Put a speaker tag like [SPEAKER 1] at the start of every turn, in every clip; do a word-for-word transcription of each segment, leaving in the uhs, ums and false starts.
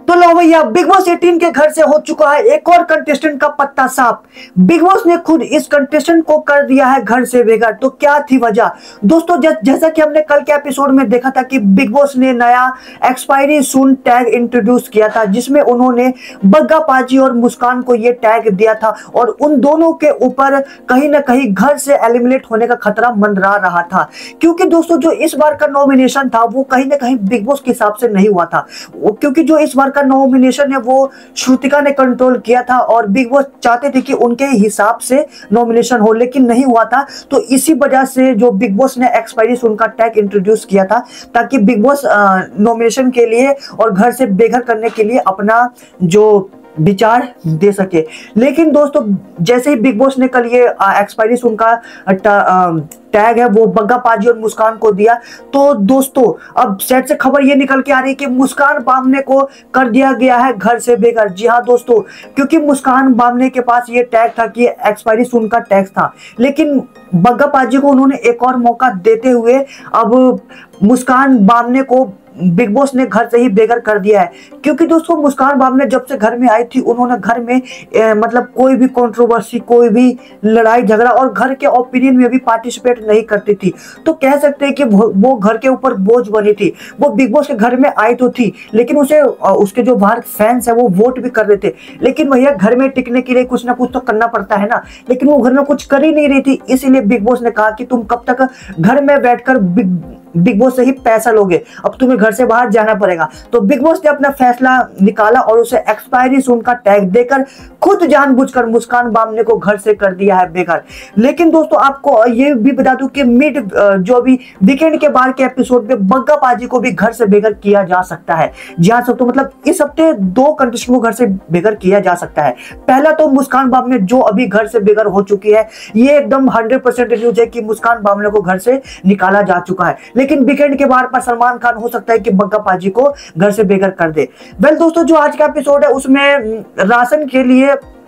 [SPEAKER 1] तो लो भैया, big boss अठारह के घर से हो चुका है एक और कंटेस्टेंट का पत्ता साफ। बिग बॉस ने खुद इस कंटेस्टेंट को कर दिया है घर से बेघर। तो क्या थी वजह दोस्तों? जैसा कि हमने कल के एपिसोड में देखा था कि बिग बॉस ने नया एक्सपायरी सून टैग इंट्रोड्यूस किया था, जिसमें उन्होंने बग्गा पाजी और मुस्कान को यह टैग दिया था और उन दोनों के ऊपर कहीं ना कहीं घर से एलिमिनेट होने का खतरा मंडरा रहा था। क्योंकि दोस्तों जो इस बार का नॉमिनेशन था वो कहीं ना कहीं बिग बॉस के हिसाब से नहीं हुआ था, क्योंकि जो इस बार का नॉमिनेशन है वो श्रुतिका ने कंट्रोल किया था और बिग बॉस चाहते थे कि उनके हिसाब से नॉमिनेशन हो, लेकिन नहीं हुआ था। तो इसी वजह से जो बिग बॉस ने एक्सपायरी सून का टैग इंट्रोड्यूस किया था, ताकि बिग बॉस नॉमिनेशन के लिए और घर से बेघर करने के लिए अपना जो विचार दे सके। लेकिन दोस्तों जैसे ही बिग बॉस ने कल ये एक्सपायरी सून का टैग है वो बग्गा पाजी और मुस्कान को दिया, तो दोस्तों अब सेट से खबर ये निकल के आ रही है कि मुस्कान बामने को कर दिया गया है घर से बेघर। जी हाँ दोस्तों, क्योंकि मुस्कान बामने के पास ये टैग था कि एक्सपायरी सून का टैग था, लेकिन बग्गा पाजी को उन्होंने एक और मौका देते हुए अब मुस्कान बामने को बिग बॉस ने घर से ही बेघर कर दिया है। क्योंकि दोस्तों मुस्कान बामने जब से घर में आई थी उन्होंने घर में ए, मतलब कोई भी कंट्रोवर्सी, कोई भी लड़ाई झगड़ा और घर के ओपिनियन में भी पार्टिसिपेट नहीं करती थी। तो कह सकते हैं कि वो घर के ऊपर बोझ बनी थी। वो बिग बॉस के घर में आई तो थी, लेकिन उसे उसके जो बाहर फैंस है वो वोट भी कर रहे थे, लेकिन भैया घर में टिकने के लिए कुछ ना कुछ तो करना पड़ता है ना। लेकिन वो घर में कुछ कर ही नहीं रही थी, इसीलिए बिग बॉस ने कहा कि तुम कब तक घर में बैठकर बिग बिग बॉस से ही पैसा लोगे, अब तुम्हें घर से बाहर जाना पड़ेगा। तो बिग बॉस ने अपना फैसला निकाला और उसे एक्सपायरी सून का टैग देकर खुद जानबूझकर मुस्कान बामने को घर से कर दिया है बेघर। लेकिन दोस्तों आपको ये भी बता दूं कि मिड जो भी वीकेंड के बाद के एपिसोड में बग्गा पाजी को भी घर से बेघर किया जा सकता है। जी हाँ सब, तो मतलब इस हफ्ते दो कंटेस्टेंट को घर से बेघर किया जा सकता है। पहला तो मुस्कान बामने जो अभी घर से बेघर हो चुकी है, ये एकदम हंड्रेड परसेंट न्यूज है कि मुस्कान बामने को घर से निकाला जा चुका है। लेकिन वीकेंड के बाद पर सलमान खान हो सकता है कि बग्गा पाजी को घर से बेघर कर दे। वेल दोस्तों जो आज का एपिसोड है उसमें राशन के लिए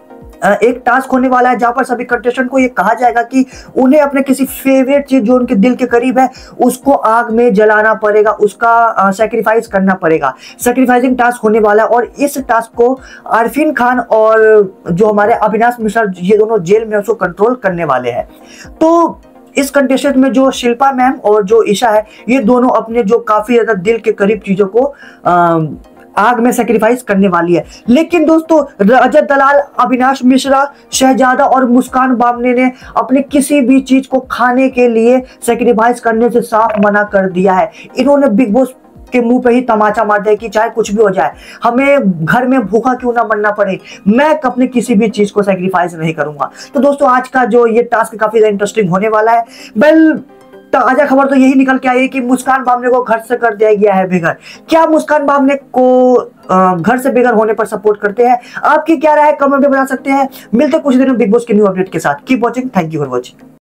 [SPEAKER 1] एक टास्क होने वाला है, जहां पर सभी कंटेस्टेंट को ये कहा जाएगा कि उन्हें अपने किसी फेवरेट चीज जो उनके दिल के करीब है उसको आग में जलाना पड़ेगा, उसका सैक्रिफाइस करना पड़ेगा। सैक्रिफाइसिंग टास्क होने वाला है और इस टास्क को अरफीन खान और जो हमारे अविनाश मिश्रा ये दोनों जेल में उसको कंट्रोल करने वाले हैं। तो इस कंटेस्टेंट में जो शिल्पा मैम और जो ईशा है ये दोनों अपने जो काफी ज्यादा दिल के करीब चीजों को आ, आग में सेक्रीफाइस करने वाली है। लेकिन दोस्तों रजत दलाल, अविनाश मिश्रा, शहजादा और मुस्कान बामने ने अपने किसी भी चीज को खाने के लिए सेक्रीफाइस करने से साफ मना कर दिया है। इन्होंने बिग बॉस के मुंह पे ही तमाचा मार दिया कि चाहे कुछ भी हो जाए, हमें घर में भूखा क्यों ना मरना पड़े, मैं अपने किसी भी चीज को सेक्रीफाइस नहीं करूंगा। तो दोस्तों आज का जो ये टास्क काफी इंटरेस्टिंग होने वाला है। वेल ताजा खबर तो यही निकल के आई है कि मुस्कान बामने को घर से कर दिया गया है बेघर। क्या मुस्कान बामने को घर से बेघर होने पर सपोर्ट करते हैं? आपकी क्या राय है कमेंट में बता सकते हैं। मिलते कुछ दिनों बिग बॉस के न्यू अपडेट के साथ। Keep watching, thank you for watching.